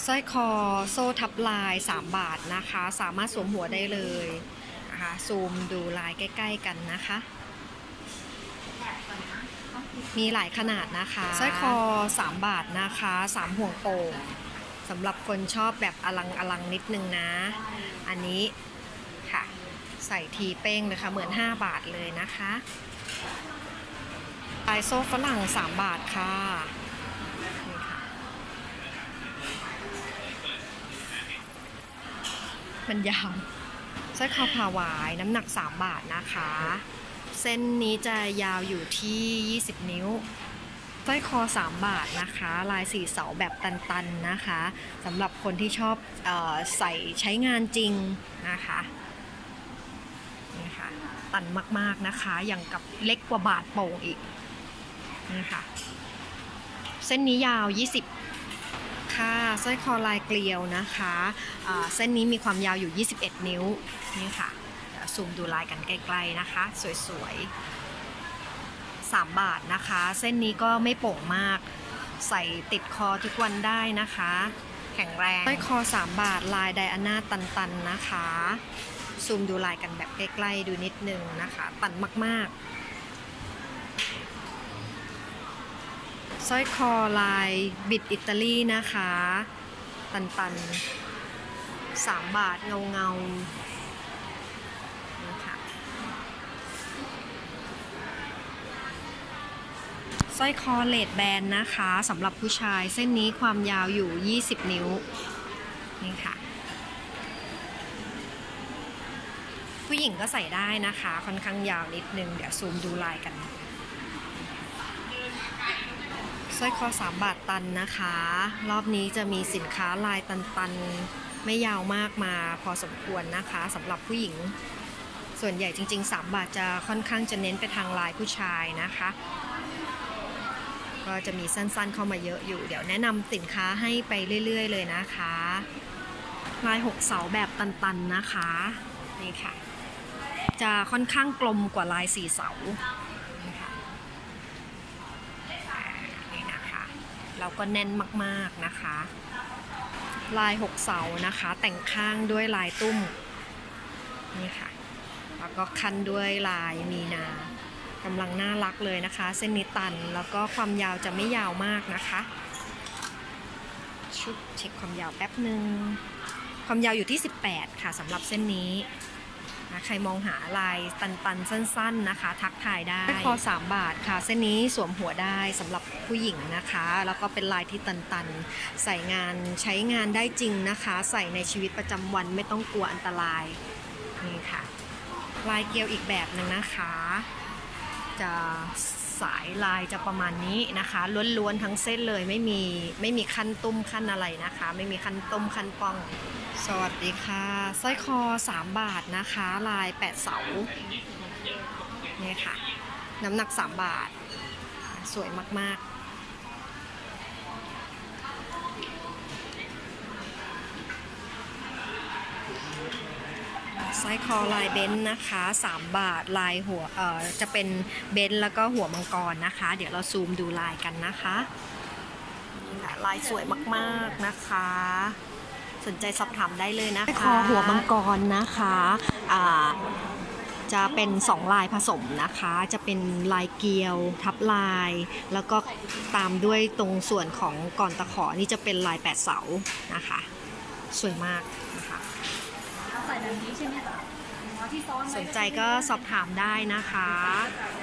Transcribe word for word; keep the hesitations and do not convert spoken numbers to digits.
สร้อยคอโซ่ทับลายสามบาทนะคะสามารถสวมหัวได้เลยนะคะซูมดูลายใกล้ๆกันนะคะมีหลายขนาดนะคะสร้อยคอสามบาทนะคะสามห่วงโป่งสำหรับคนชอบแบบอลังอลังนิดนึงนะอันนี้ค่ะใส่ทีเป้งเลยค่ะเหมือนห้าบาทเลยนะคะลายโซ่ฝรั่งสามบาทค่ะมันยาวสร้อยคอผ่าหวายน้ำหนักสามบาทนะคะเส้นนี้จะยาวอยู่ที่ยี่สิบนิ้วสร้อยคอสามบาทนะคะลายสี่เสาแบบตันๆนะคะสำหรับคนที่ชอบเอ่อใส่ใช้งานจริงนะคะนี่ค่ะตันมากๆนะคะอย่างกับเล็กกว่าบาทโป่งอีกนี่ค่ะเส้นนี้ยาวยี่สิบค่ะสร้อยคอลายเกลียวนะคะเส้นนี้มีความยาวอยู่ยี่สิบเอ็ดนิ้วนี่ค่ะซูมดูลายกันใกล้ๆนะคะสวยๆสามบาทนะคะเส้นนี้ก็ไม่โป่งมากใส่ติดคอทุกวันได้นะคะแข็งแรงสร้อยคอสามบาทลายไดอาน่าตันๆนะคะซูมดูลายกันแบบใกล้ๆดูนิดนึงนะคะตันมากๆสร้อยคอลายบิดอิตาลีนะคะตันๆสามบาทเงาเงานะคะสร้อยคอเลดแบนนะคะสำหรับผู้ชายเส้นนี้ความยาวอยู่ยี่สิบนิ้วนี่ค่ะผู้หญิงก็ใส่ได้นะคะค่อนข้างยาวนิดนึงเดี๋ยวซูมดูลายกันสร้อยคอสามบาทตันนะคะรอบนี้จะมีสินค้าลายตันๆไม่ยาวมากมาพอสมควรนะคะสำหรับผู้หญิงส่วนใหญ่จริงๆสามบาทจะค่อนข้างจะเน้นไปทางลายผู้ชายนะคะก็จะมีสั้นๆเข้ามาเยอะอยู่เดี๋ยวแนะนำสินค้าให้ไปเรื่อยๆเลยนะคะลายหกเสาแบบตันๆนะคะนี่ค่ะจะค่อนข้างกลมกว่าลายสี่เสาเราก็แน่นมากๆนะคะลายหกเสานะคะแต่งข้างด้วยลายตุ้มนี่ค่ะแล้วก็คันด้วยลายมีนากำลังน่ารักเลยนะคะเส้นนี้ตันแล้วก็ความยาวจะไม่ยาวมากนะคะชุดเช็คความยาวแป๊บหนึ่งความยาวอยู่ที่สิบแปดค่ะสำหรับเส้นนี้ใครมองหาลายตันๆสั้นๆนะคะทักทายได้คอสามบาทค่ะเส้นนี้สวมหัวได้สำหรับผู้หญิงนะคะแล้วก็เป็นลายที่ตันๆใส่งานใช้งานได้จริงนะคะใส่ในชีวิตประจำวันไม่ต้องกลัวอันตรายนี่ค่ะลายเกลียวอีกแบบหนึ่งนะคะจะสายลายจะประมาณนี้นะคะล้วนๆทั้งเส้นเลยไม่มีไม่มีขั้นตุ้มขั้นอะไรนะคะไม่มีขั้นต้มขั้นป้องสวัสดีค่ะสร้อยคอสามบาทนะคะลายแปดเสาเนี่ยค่ะน้ำหนักสามบาทสวยมากๆสร้อยคอลายเบนซ์นะคะสามบาทลายหัวเอ่อจะเป็นเบนซ์แล้วก็หัวมังกรนะคะเดี๋ยวเราซูมดูลายกันนะคะลายสวยมากๆนะคะสนใจสอบถามได้เลยนะคะคอหัวมังกรนะคะอ่าจะเป็นสองลายผสมนะคะจะเป็นลายเกลียวทับลายแล้วก็ตามด้วยตรงส่วนของก่อนตะขอนี่จะเป็นลายแปดเสานะคะสวยมากนะคะใส่แบบนี้ใช่ไหมคะสนใจก็สอบถามได้นะคะ